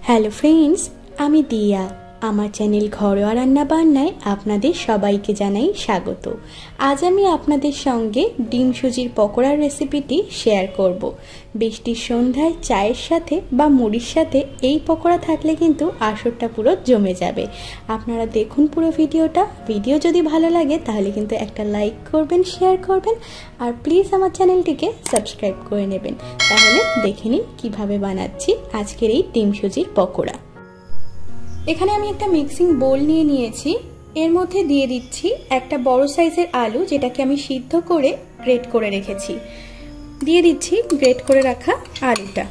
Hello friends, আমি দিয়া। আমার চ্যানেল ঘরোয়া রান্না বান্নায় আপনাদের সবাইকে জানাই স্বাগত। আজ আমি আপনাদের সঙ্গে ডিম সুজির পকোড়ার রেসিপিটি শেয়ার করব। বৃষ্টির সন্ধ্যায় চায়ের সাথে বা মুড়ির সাথে এই পকোড়া থাকলে কিন্তু আসরটা পুরো জমে যাবে। আপনারা দেখুন পুরো ভিডিও যদি ভালো লাগে তাহলে কিন্তু একটা লাইক করবেন, শেয়ার করবেন আর প্লিজ আমার চ্যানেলটিকে সাবস্ক্রাইব করে নেবেন। তাহলে দেখে নিন কীভাবে বানাচ্ছি আজকের এই ডিম সুজির পকোড়া। এখানে আমি একটা মিক্সিং বোল নিয়ে নিয়েছি। এর মধ্যে দিয়ে দিচ্ছি একটা বড় সাইজের আলু, যেটাকে আমি সিদ্ধ করে গ্রেট করে রেখেছি। দিয়ে দিচ্ছি গ্রেট করে রাখা আলুটা।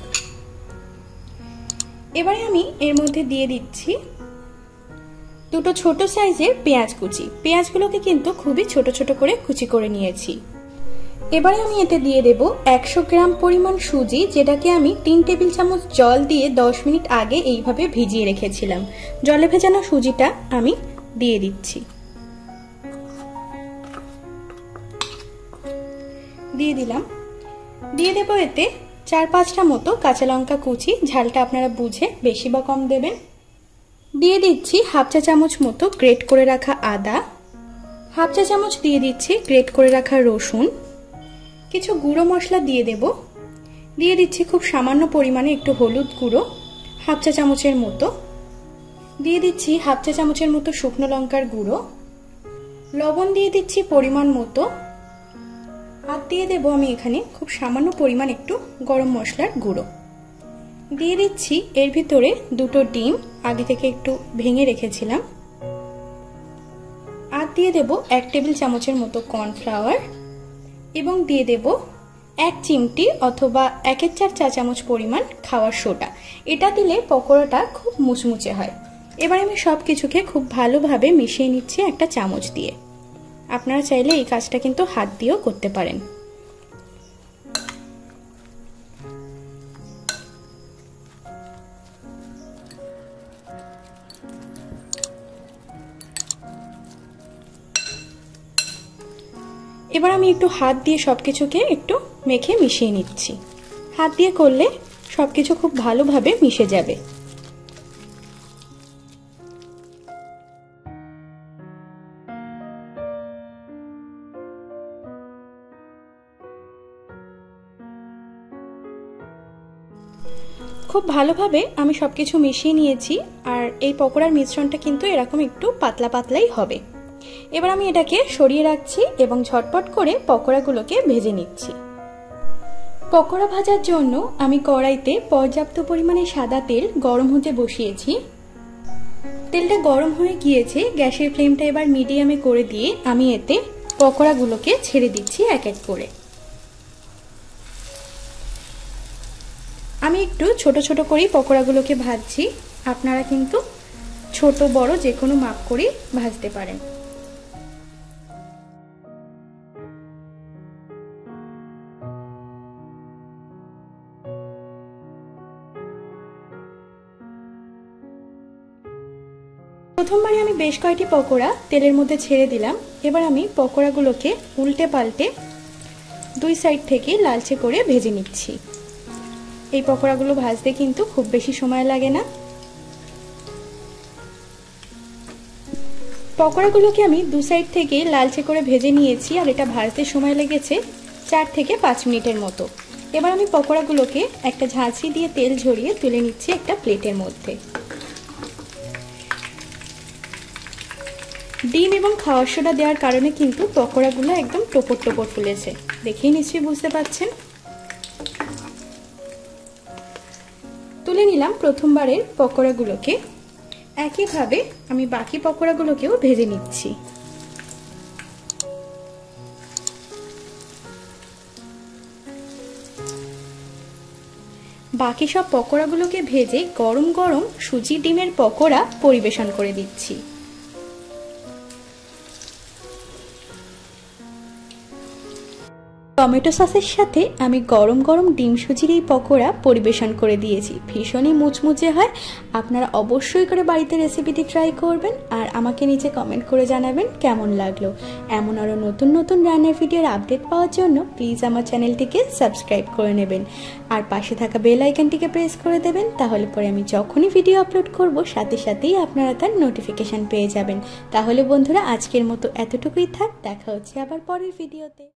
এবারে আমি এর মধ্যে দিয়ে দিচ্ছি দুটো ছোট সাইজের পেঁয়াজ কুচি। পেঁয়াজগুলোকে কিন্তু খুবই ছোট ছোট করে কুচি করে নিয়েছি। এবারে আমি এতে দিয়ে দেব 100 গ্রাম পরিমাণ সুজি, যেটাকে আমি 3 টেবিল চামচ জল দিয়ে 10 মিনিট আগে এইভাবে ভিজিয়ে রেখেছিলাম। জলে ভেজানো সুজিটা আমি দিয়ে দিচ্ছি। দিয়ে দিলাম। দিয়ে দেব এতে 4-5টা মতো কাঁচা লঙ্কা কুচি, ঝালটা আপনারা বুঝে বেশি বা কম দেবেন। দিয়ে দিচ্ছি হাফ চা চামচ মতো গ্রেট করে রাখা আদা। হাফ চা চামচ দিয়ে দিচ্ছি গ্রেট করে রাখা রসুন। কিছু গুঁড়ো মশলা দিয়ে দেব। দিয়ে দিচ্ছি খুব সামান্য পরিমাণে একটু হলুদ গুঁড়ো, হাফ চা চামচের মতো। দিয়ে দিচ্ছি হাফ চা চামচের মতো শুকনো লঙ্কার গুঁড়ো। লবণ দিয়ে দিচ্ছি পরিমাণ মতো। আর দিয়ে দেব আমি এখানে খুব সামান্য পরিমাণ একটু গরম মশলার গুঁড়ো। দিয়ে দিচ্ছি এর ভিতরে দুটো ডিম আগে থেকে একটু ভেঙে রেখেছিলাম। আর দিয়ে দেব 1 টেবিল চামচের মতো কর্নফ্লাওয়ার এবং দিয়ে দেব 1 চিমটি অথবা 1/4 চা চামচ পরিমাণ খাওয়ার সোডা। এটা দিলে পকোড়াটা খুব মুচমুচে হয়। এবার আমি সব কিছুকে খুব ভালোভাবে মিশিয়ে নিচ্ছি একটা চামচ দিয়ে। আপনারা চাইলে এই কাজটা কিন্তু হাত দিয়েও করতে পারেন। এবার আমি একটু হাত দিয়ে সবকিছুকে একটু মেখে মিশিয়ে নিচ্ছি। হাত দিয়ে করলে সবকিছু খুব ভালোভাবে মিশে যাবে। খুব ভালোভাবে আমি সবকিছু মিশিয়ে নিয়েছি। আর এই পকোড়ার মিশ্রণটা কিন্তু এরকম একটু পাতলা পাতলাই হবে। এবার আমি এটাকে সরিয়ে রাখছি এবং ঝটপট করে পকোড়াগুলোকে ভেজে নিচ্ছি। পকোড়া ভাজার জন্য আমি কড়াইতে পর্যাপ্ত পরিমাণে সাদা তেল গরম হতে বসিয়েছি। তেলটা গরম হয়ে গিয়েছে। গ্যাসের ফ্লেমটা এবার মিডিয়ামে করে দিয়ে আমি এতে পকোড়াগুলোকে ছেড়ে দিচ্ছি এক এক করে। আমি একটু ছোট ছোট করেই পকোড়াগুলোকে ভাজছি। আপনারা কিন্তু ছোট বড় যে কোনো মাপ করেই ভাজতে পারেন। প্রথমবারে আমি বেশ কয়েকটি পকোড়া তেলের মধ্যে ছেড়ে দিলাম। এবার আমি পকোড়াগুলোকে উল্টে পাল্টে দুই সাইড থেকে লালচে করে ভেজে নিচ্ছি। এই পকোড়াগুলো ভাজতে কিন্তু খুব বেশি সময় লাগে না। পকোড়াগুলোকে আমি দু সাইড থেকে লালচে করে ভেজে নিয়েছি আর এটা ভাজতে সময় লেগেছে 4 থেকে 5 মিনিটের মতো। এবার আমি পকোড়াগুলোকে একটা ঝাঁঝরি দিয়ে তেল ঝরিয়ে তুলে নিচ্ছি একটা প্লেটের মধ্যে। ডিম এবং খাওয়ার সোডা দেওয়ার কারণে কিন্তু পকোড়াগুলো একদম টোপর টোপর ফুলেছে, দেখেই নিশ্চয়ই বুঝতে পারছেন। তুলে নিলাম প্রথমবারের পকোড়াগুলোকে। একইভাবে আমি বাকি পকোড়াগুলোকেও ভেজে নিচ্ছি। বাকি সব পকোড়াগুলোকে ভেজে গরম গরম সুজি ডিমের পকোড়া পরিবেশন করে দিচ্ছি। টমেটো সসের সাথে আমি গরম গরম ডিম সুজির এই পকোড়া পরিবেশন করে দিয়েছি। ভীষণই মুচমুচে হয়। আপনারা অবশ্যই করে বাড়িতে রেসিপিটি ট্রাই করবেন আর আমাকে নিচে কমেন্ট করে জানাবেন কেমন লাগলো। এমন আরও নতুন নতুন রান্নার ভিডিওর আপডেট পাওয়ার জন্য প্লিজ আমার চ্যানেলটিকে সাবস্ক্রাইব করে নেবেন আর পাশে থাকা বেল আইকনটিকে প্রেস করে দেবেন। তাহলে পরে আমি যখনই ভিডিও আপলোড করব সাথে সাথেই আপনারা তার নোটিফিকেশান পেয়ে যাবেন। তাহলে বন্ধুরা আজকের মতো এতটুকুই থাক, দেখা হচ্ছে আবার পরের ভিডিওতে।